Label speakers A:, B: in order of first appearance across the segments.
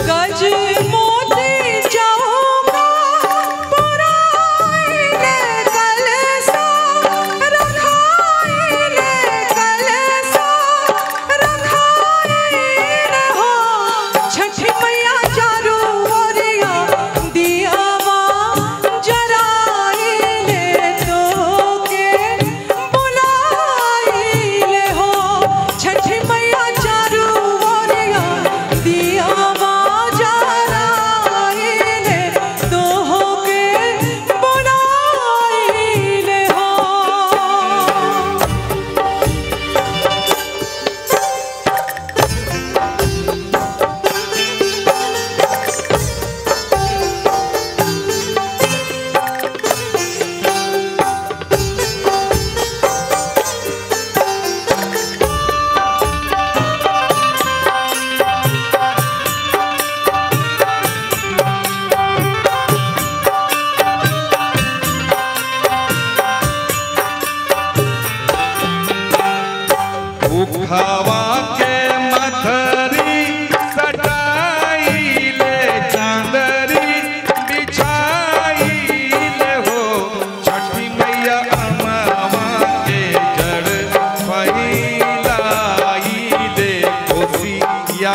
A: गज मोती जाऊंगा पुराइले कलसा रखाइले कलसा रखाइले हो छठी मैया चारू ओरिया दियावा जराइले तो के बुलाइले हो छठी मैया चारू ओरिया दियावा जराइले तो के बुलाइले हो।
B: उठावा के मथरी सटाइले चांदरी बिछाइले हो छठी मैया अमवा के जड़ फैलाइले कोसिया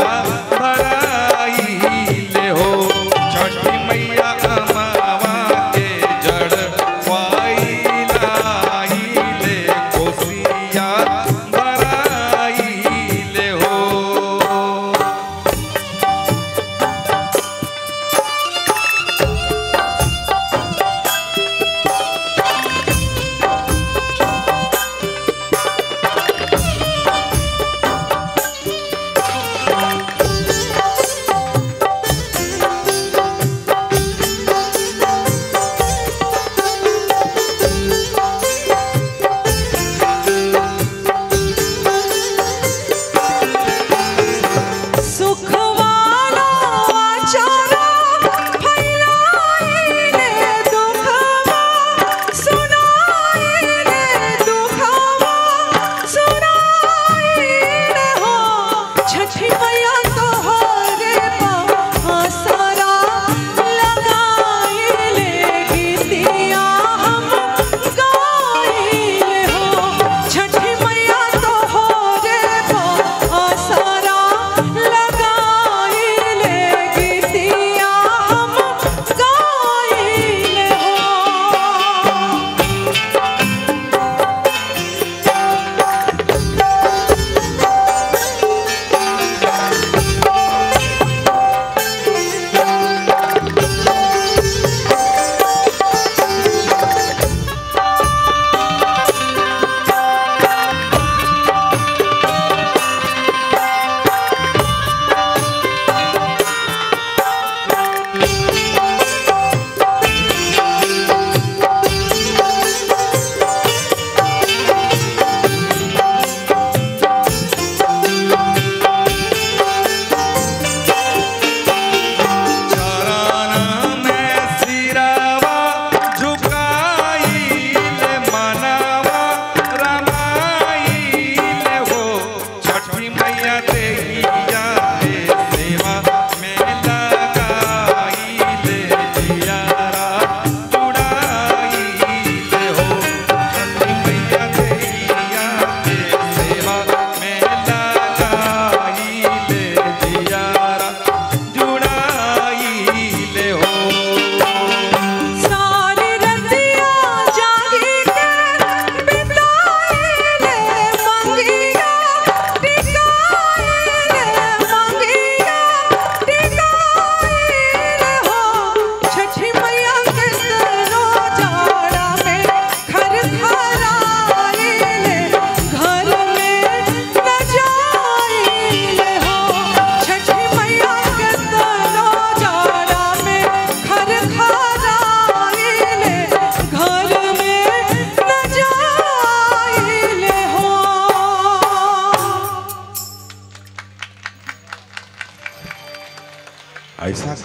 B: भराइले हो छठी मैया अमवा के जड़ फैलाइले कोसिया ऐसा